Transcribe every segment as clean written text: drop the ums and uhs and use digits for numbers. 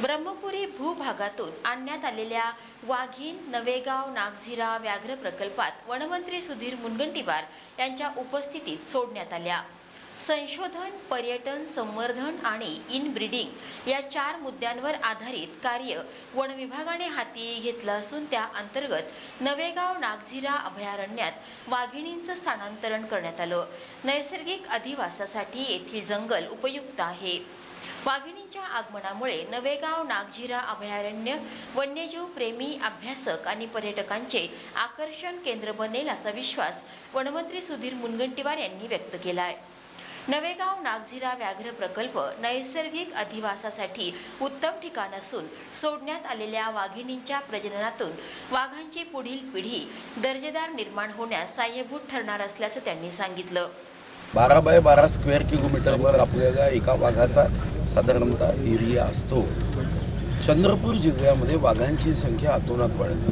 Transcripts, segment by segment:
ब्रह्मपुरी भूभागातून आणण्यात आलेल्या वाघीण नवेगाव नागझिरा व्याघ्र प्रकल्पात वनमंत्री सुधीर मुनगंटीवार यांच्या उपस्थितीत सोडण्यात आल्या। संशोधन, पर्यटन, संवर्धन आणि इनब्रीडिंग या 4 मुद्द्यांवर आधारित कार्य वन विभागाने हाती घेतलं असून त्या अंतर्गत नवेगाव नागझिरा अभयारण्यात वाघिणींचं स्थानांतरण करण्यात आलं। नैसर्गिक अधिवासासाठी येथील जंगल उपयुक्त आहे। वाघिणींच्या आगमनामुळे नवेगाव नागझिरा अभयारण्य वन्यजीव प्रेमी, अभ्यासक आणि पर्यटकांचे आकर्षण केंद्र बनेल असा विश्वास वनमंत्री सुधीर मुनगंटीवार यांनी व्यक्त केला आहे। नवेगाव नागझिरा व्याघ्र प्रकल्प नैसर्गिक अधिवासासाठी उत्तम ठिकाण असून सोडण्यात आलेल्या वाघिणींच्या प्रजननातून वाघांची पुढील पिढी दर्जेदार निर्माण होण्यास सहाय्यभूत ठरणार असल्याचं त्यांनी सांगितलं। 12 बाय 12 स्क्वेअर किलोमीटरवर आपल्याला एका वाघाचा साधारणतः एरिया असतो। चंद्रपूर जिल्ह्यामध्ये वाघांची संख्या अतोनात वाढत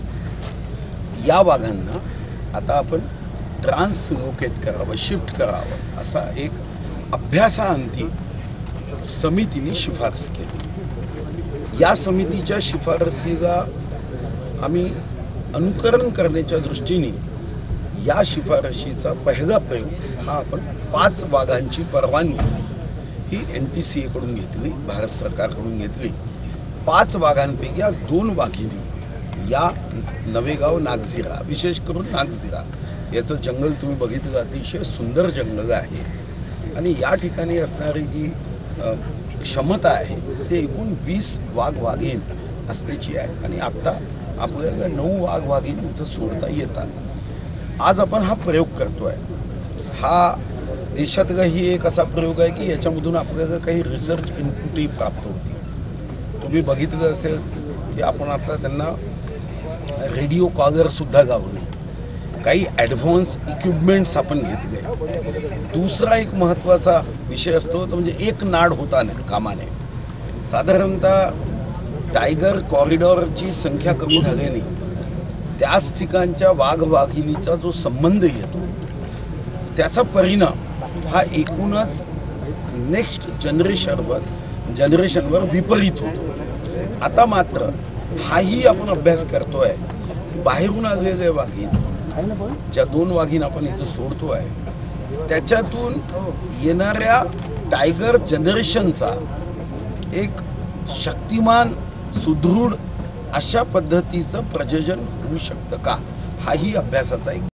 आहे। या वाघांना आता आपण ट्रान्सलोकेट करावं, शिफ्ट करावं असा एक अभ्यासाअंती समितीने शिफारस केली। या समितीच्या शिफारसीला आम्ही अनुकरण करण्याच्या दृष्टीने या शिफारशीचा पहिला प्रयोग हा आपण 5 वाघांची परवानगी ही NTCA कडून घेतली, भारत सरकारकडून घेतली। 5 वाघांपैकी आज 2 वाघिणी या नवेगाव नागझिरा, विशेष करून नागझिरा याचं जंगल तुम्ही बघितलं, अतिशय सुंदर जंगल आहे आणि या ठिकाणी असणारी जी क्षमता आहे ते एकूण 20 वाघ वाघीण असण्याची आहे आणि आत्ता आपल्याला 9 वाघ वाघीण इथं सोडता येतात। आज आपण हा प्रयोग करतोय। हा देशातला ही एक असा प्रयोग आहे की याच्यामधून आपल्याला काही रिसर्च इनपुटही प्राप्त होती। तुम्ही बघितलं असेल की आपण आता त्यांना रेडिओ कॉलर सुद्धा लावले, काही ॲडव्हान्स इक्विपमेंट्स आपण घेतले। दुसरा एक महत्त्वाचा विषय असतो तो म्हणजे एक नाड होता कामा नये। साधारणतः टायगर कॉरिडॉरची संख्या कमी झाल्याने त्याच ठिकाणच्या वाघ वाघिणीचा जो संबंध येतो त्याचा परिणाम हा एकूणच नेक्स्ट जनरेशनवर विपरीत होतो। आता मात्र हाही आपण अभ्यास करतोय, बाहेरून आलेले वाघीण ज्या 2 वाघीण आपण इथं सोडतोय त्याच्यातून येणाऱ्या टायगर जनरेशनचा एक शक्तिमान, सुदृढ अशा पद्धतीचं प्रजनन होऊ शकतं का, हाही अभ्यासाचा एक